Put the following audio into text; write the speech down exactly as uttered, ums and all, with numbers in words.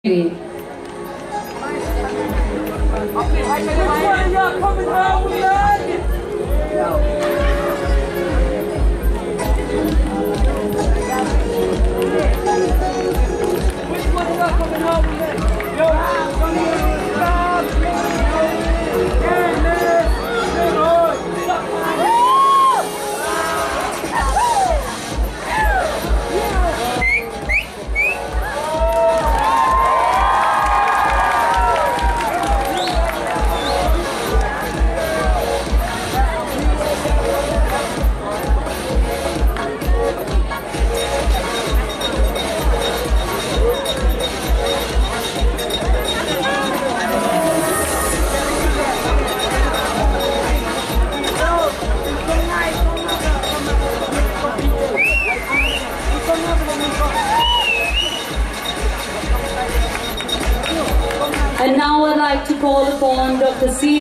Which one of y'all coming home with us? Which one of y'all coming home with us? Yo, come here, stop! Yeah, man! Come on! Stop! And now I'd like to call upon Doctor C.